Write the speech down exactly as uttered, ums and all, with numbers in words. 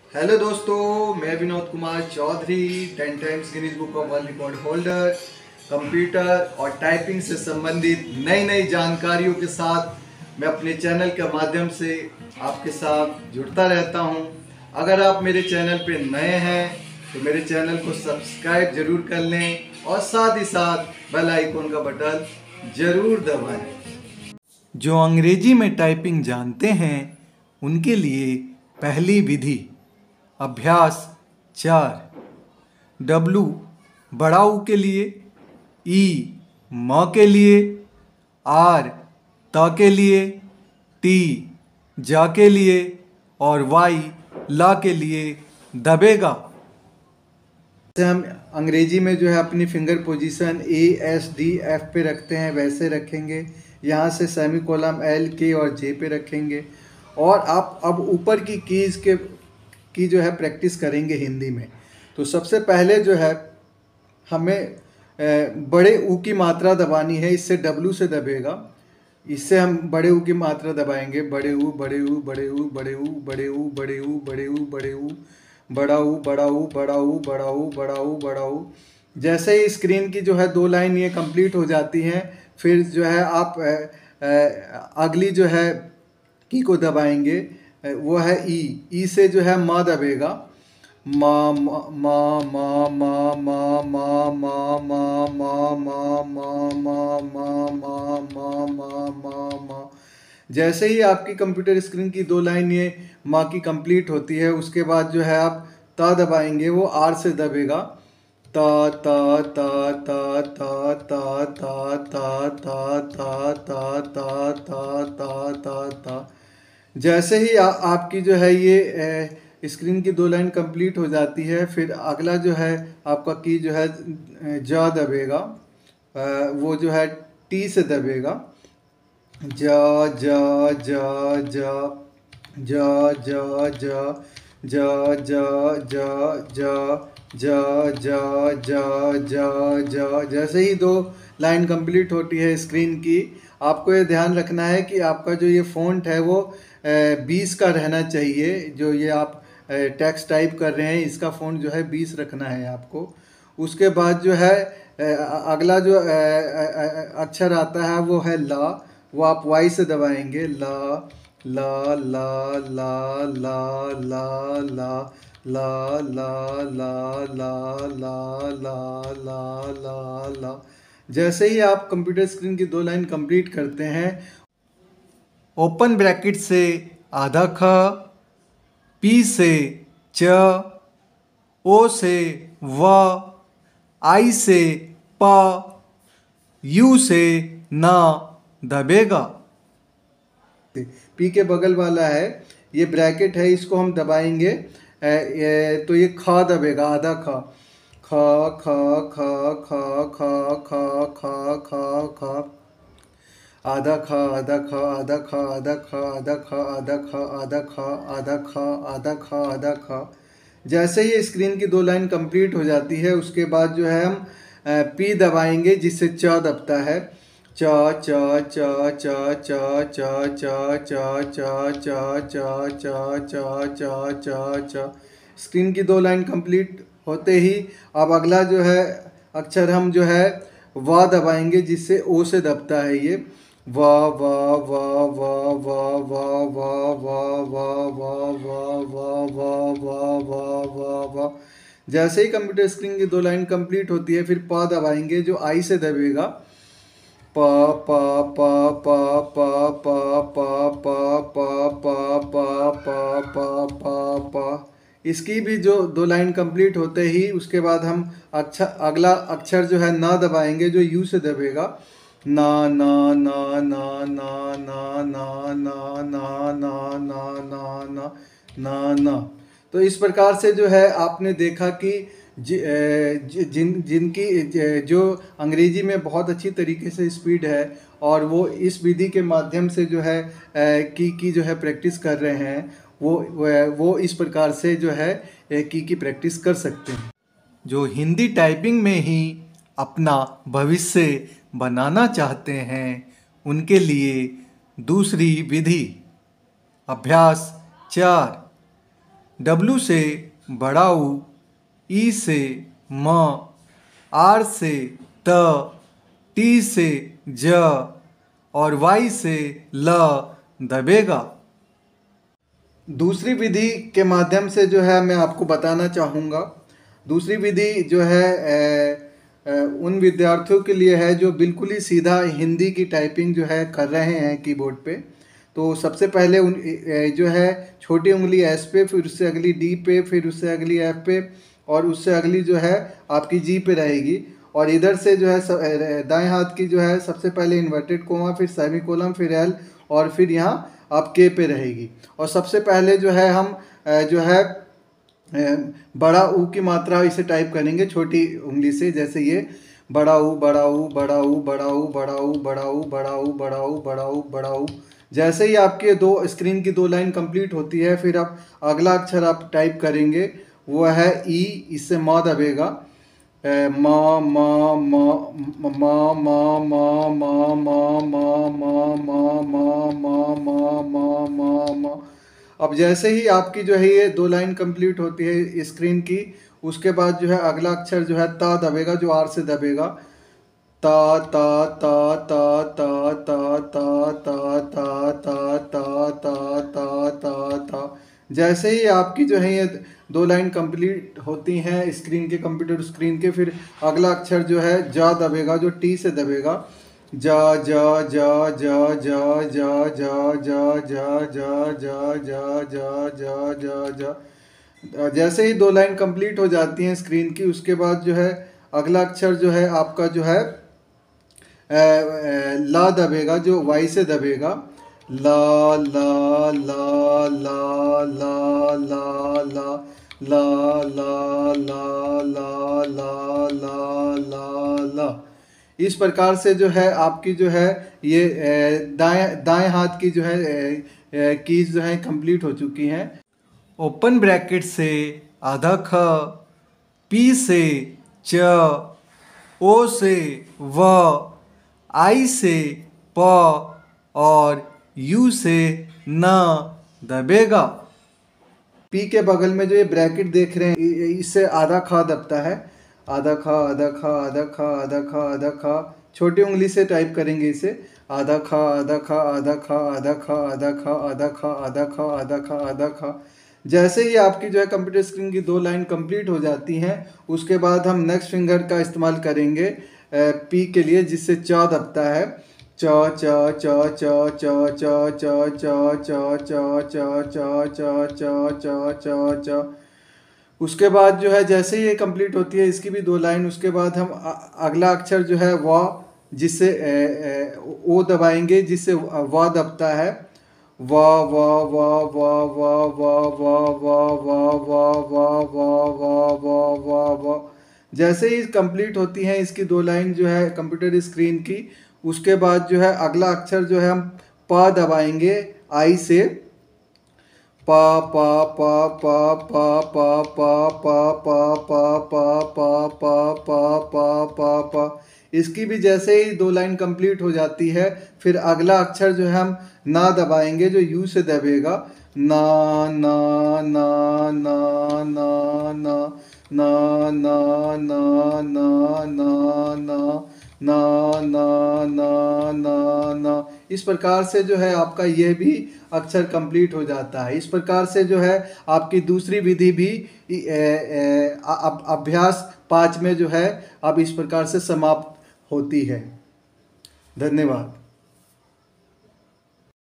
Hello दोस्तों, मैं Vinod Kumar Chaudhary, ten times Guinness book of world record holder, computer और typing से संबंधित नई नई जानकारियों के साथ मैं अपने चैनल के माध्यम से आपके साथ जुड़ता रहता हूं। अगर आप मेरे चैनल पे नए हैं तो मेरे चैनल को सब्सक्राइब जरूर कर लें और साथ ही साथ बेल आइकन का बटन जरूर दबाएं। जो अंग्रेजी में टाइपिंग जानते हैं उनके लिए पहली विधि अभ्यास चार। डब्लू बड़ा ऊ के लिए, ई म के लिए, आर त के लिए, टी जा के लिए और वाई ला के लिए दबेगा। जैसे हम अंग्रेजी में जो है अपनी finger position A S D F पे रखते हैं वैसे रखेंगे। यहाँ से सेमी कॉलम एल के और जे पे रखेंगे। और आप अब ऊपर की कीज के की जो है प्रैक्टिस करेंगे हिंदी में। तो सबसे पहले जो है हमें बड़े ऊ की मात्रा दबानी है। इससे डब्लू से दबेगा। इससे हम बड़े ऊ की मात्रा दबाएंगे। बड़े ऊ बड़े ऊ बड़े ऊ बड़े ऊ बड़े ऊ बड़े ऊ बड़े ऊ बड़े ऊ बड़ा ऊ बड़ा ऊ बड़ा ऊ बड़ा ऊ बड़ा ऊ बड़ा ऊ। जैसे ही स्क्रीन की जो है दो लाइन ये कंप्लीट हो जाती हैं, फिर जो है आप अगली जो है की को दबाएंगे, वो है ई। ई से जो है मा दबेगा। मा मा मा मा मा मा मा मा मा मा मा मा मा मा मा मा मा। जैसे ही आपकी कंप्यूटर स्क्रीन की दो लाइन ये माँ की कंप्लीट होती है, उसके बाद जो है आप ता दबाएंगे, वो आर से दबेगा। ता ता ता ता ता ता ता ता ता ता ता ता ता ता ता ता। जैसे ही आ, आपकी जो है ये ए, स्क्रीन की दो लाइन कंप्लीट हो जाती है, फिर अगला जो है आपका की जो है जा दबेगा। वो जो है टी से दबेगा। जा जा जा जा जा जा जा जा जा जा जा जा जा जा जा जा। जैसे ही दो लाइन कंप्लीट होती है स्क्रीन की, आपको ये ध्यान रखना है कि आपका जो ये फ़ॉन्ट है वो बीस का रहना चाहिए। जो ये आप टेक्स्ट टाइप कर रहे हैं, इसका फ़ॉन्ट जो है बीस रखना है आपको। उसके बाद जो है अगला जो अक्षर आता है वो है ला। वो आप वाई से दबाएंगे। ला ला ला ला ला ला ला ला ला ला ला ला ला ला ला ला। जैसे ही आप कंप्यूटर स्क्रीन की दो लाइन कंप्लीट करते हैं, ओपन ब्रैकेट से आधा ख, पी से च, ओ से व, आई से प, यू से ना दबेगा। पी के बगल वाला है ये ब्रैकेट है, इसको हम दबाएंगे तो ये खा दबेगा। आधा खा खा खा खा खा खा खा खा खा खा। आधा खा आधा खा आधा खा आधा खा आधा खा आधा खा आधा खा आधा खा आधा खा आधा खा। जैसे ही स्क्रीन की दो लाइन कंप्लीट हो जाती है, उसके बाद जो है हम पी दबाएंगे, जिससे च दबता है। चा चा चा चा चा चा चा चा चा चा चा चा चा चा चा चा। स्क्रीन की दो लाइन कंप्लीट होते ही अब अगला जो है अक्षर हम जो है वा दबाएंगे, जिससे ओ से दबता है ये। वाह वाह वाह वाह वाह वाह वाह वाह वाह वाह वाह वाह वाह वाह वाह वाह वाह। जैसे ही कंप्यूटर स्क्रीन की दो लाइन कंप्लीट होती है, फिर पा दबाएंगे, जो आई से दबेगा। पा पा पा पा पा पा पा पा पा पा पा पा पा पा पा। इसकी भी जो दो लाइन कंप्लीट होते ही उसके बाद हम अक्षर अगला अक्षर जो है ना दबाएंगे, जो यू से दबेगा। ना ना ना ना ना ना ना ना ना ना ना ना ना ना ना। तो इस प्रकार से जो है आपने देखा कि जि, जिन जिनकी जो अंग्रेजी में बहुत अच्छी तरीके से स्पीड है और वो इस विधि के माध्यम से जो है की की जो है प्रैक्टिस कर रहे हैं, वो वो इस प्रकार से जो है की की प्रैक्टिस कर सकते हैं। जो हिंदी टाइपिंग में ही अपना भविष्य बनाना चाहते हैं, उनके लिए दूसरी विधि अभ्यास चार। डब्लू से बड़ा ऊ, ई से म, आर से त, टी से ज और वाई से ल दबेगा। दूसरी विधि के माध्यम से जो है मैं आपको बताना चाहूँगा। दूसरी विधि जो है ए, ए, उन विद्यार्थियों के लिए है जो बिल्कुल ही सीधा हिंदी की टाइपिंग जो है कर रहे हैं कीबोर्ड पे। तो सबसे पहले उन ए, जो है छोटी उंगली एस पे, फिर उससे अगली डी पे, फिर उससे अगली एफ पे और उससे अगली जो है आपकी जी पे रहेगी। और इधर से जो है दाएं हाथ की जो है सबसे पहले इन्वर्टेड कोमा, फिर सेमीकोलन, फिर एल और फिर यहाँ आप के पे रहेगी। और सबसे पहले जो है हम जो है बड़ा ऊ की मात्रा इसे टाइप करेंगे छोटी उंगली से, जैसे ये बड़ा ऊ बड़ा ऊ बड़ा ऊ बड़ा ऊ बड़ा ऊ बड़ा ऊ बड़ा ऊ बड़ा ऊ बड़ा ऊ बड़ा ऊ। जैसे ही आपके दो स्क्रीन की दो लाइन कंप्लीट होती है, फिर आप अगला अक्षर आप टाइप करेंगे, वो है ई। इससे म दबेगा, म म म म म म म म म म म म म म। अब जैसे ही आपकी जो है ये दो लाइन कंप्लीट होती है स्क्रीन की, उसके बाद जो है अगला अक्षर जो है ता दबेगा, जो आर से दबेगा। ता ता ता ता ता ता ता ता ता ता ता ता ता ता ता। जैसे ही आपकी जो है ये दो लाइन कंप्लीट होती हैं स्क्रीन के, कंप्यूटर स्क्रीन के, फिर अगला अक्षर जो है जा दबेगा, जो टी से दबेगा। जा जा जा जा जा जा जा जा जा जा जा जा जा जा जा जा। जैसे ही दो लाइन कंप्लीट हो जाती हैं स्क्रीन की, उसके बाद जो है अगला अक्षर जो है आपका जो है ला दबेगा, जो वाई से दबेगा। ला ला ला ला ला ला ला ला ला ला ला ला ला ला ला। इस प्रकार से जो है आपकी जो है ये दाएं दाएं हाथ की जो है कीज जो है कंप्लीट हो चुकी हैं। ओपन ब्रैकेट से आधा ख, पी से च, ओ से व, आई से प और यू से न दबेगा। पी के बगल में जो ये ब्रैकेट देख रहे हैं, इससे आधा खा दबता है। आधा खा आधा खा आधा खा आधा खा आधा खा। छोटी उंगली से टाइप करेंगे इसे। आधा खा आधा खा आधा खा आधा खा आधा खा आधा खा आधा खा आधा खा आधा खा। जैसे ही आपकी जो है कंप्यूटर स्क्रीन की दो लाइन कंप्लीट हो जाती हैं, उसके बाद हम नेक्स्ट फिंगर का इस्तेमाल करेंगे पी के लिए, जिससे चा दबता है। चा चा चा चा चा चा चा चा चा चा चा चा चा चा चा चा चा। उसके बाद जो है जैसे ही ये कंप्लीट होती है इसकी भी दो लाइन, उसके बाद हम अगला अक्षर जो है वा, जिससे ओ दबाएंगे, जिससे वा दबता है। वा वा वा वा वा वा वा वा वा वा वा वा वा वा वा वा। जैसे ही कंप्लीट होती हैं इसकी दो लाइन जो है कंप्यूटर स्क्रीन की, उसके बाद जो है अगला अक्षर जो है हम पा दबाएंगे आई से। पा पा पा पा पा पा पा पा पा पा पा पा पा पा पा पा पा। इसकी भी जैसे ही दो लाइन कंप्लीट हो जाती है, फिर अगला अक्षर जो है हम ना दबाएंगे, जो यू से दबेगा। ना ना ना ना ना ना ना ना ना ना ना ना ना ना ना ना ना। इस प्रकार से जो है आपका यह भी अक्षर कंप्लीट हो जाता है। इस प्रकार से जो है आपकी दूसरी विधि भी अभ्यास पाँच में जो है अब इस प्रकार से समाप्त होती है। धन्यवाद।